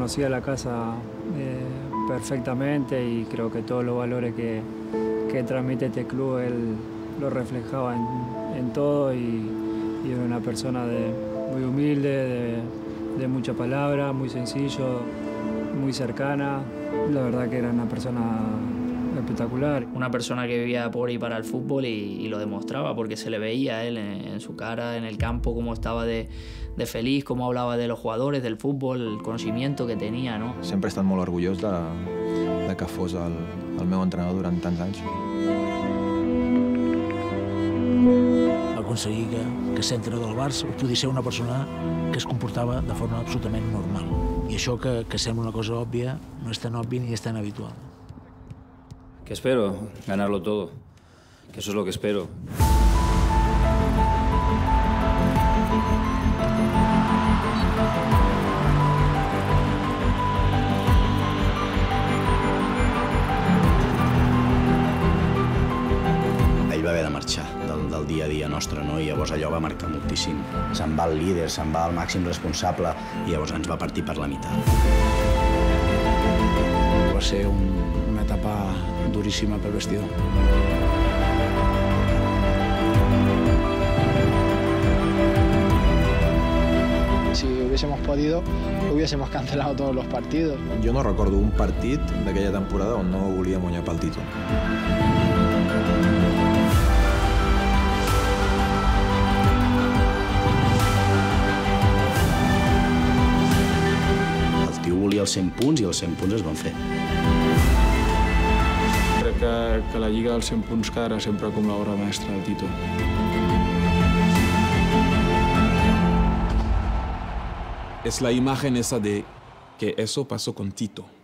conocía la casa perfectamente y creo que todos los valores que transmite este club él lo reflejaba en todo y era una persona muy humilde, de mucha palabra, muy sencillo, muy cercana. La verdad que era una persona espectacular. Una persona que vivía por y para el fútbol y lo demostraba porque se le veía a él en su cara, en el campo, cómo estaba de feliç, cómo hablava de los jugadores, del fútbol, el conocimiento que tenia, no? Sempre he estat molt orgullós de que fos el meu entrenador durant tants anys. Aconseguir que ser entrenador del Barça podia ser una persona que es comportava de forma absolutament normal. I això que sembla una cosa òbvia no és tan òbvia ni és tan habitual. Que espero ganarlo todo, que eso es lo que espero. Ell va haver de marxar del dia a dia nostre, no? I llavors allò va marcar moltíssim. Se'n va el líder, se'n va el màxim responsable i llavors ens va partir per la meitat. Va ser una etapa duríssima pel vestidor. Si hubiésemos podido, hubiésemos cancelado todos los partidos. Jo no recordo un partit d'aquella temporada on no volíem guanyar pel títol. El tio volia els 100 punts i els 100 punts es van fer. Crec que la Lliga dels 100 punts quedarà sempre com l'obra mestra del Tito. Es la imagen esa de que eso pasó con Tito.